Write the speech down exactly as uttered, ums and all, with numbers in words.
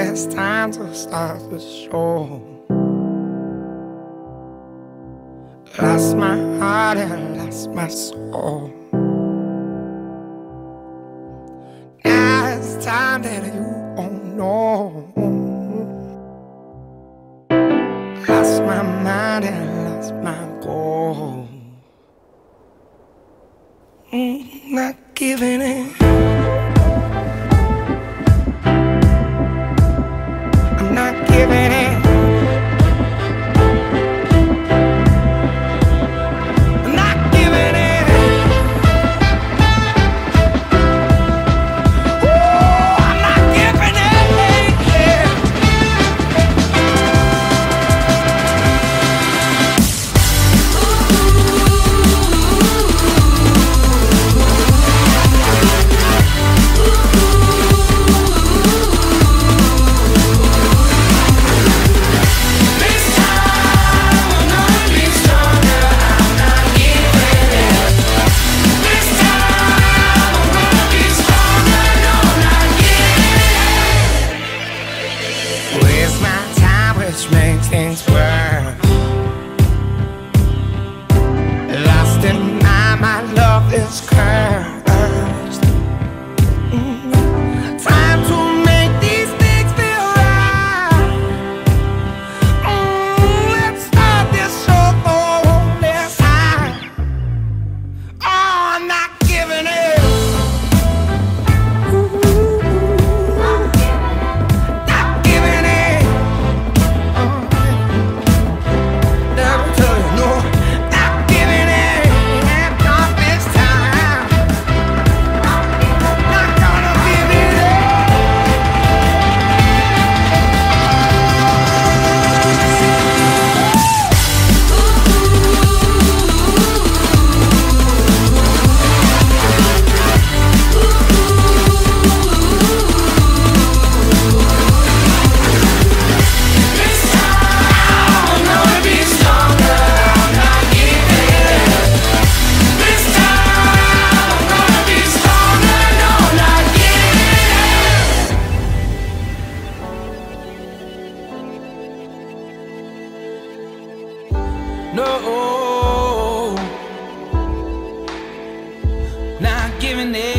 it's time to start the show. Lost my heart and lost my soul. Now it's time that you won't know. Lost my mind and lost my goal. Mm, not giving in. I'm not giving in. I'm not giving in. Ooh, I'm not giving in. Yeah. Waste my time, which makes things worse. Lost in mind, my love is cursed. Mm. Time to make these things feel right. Mm, let's start this show for this time. Oh, I'm not giving in. No, not giving in.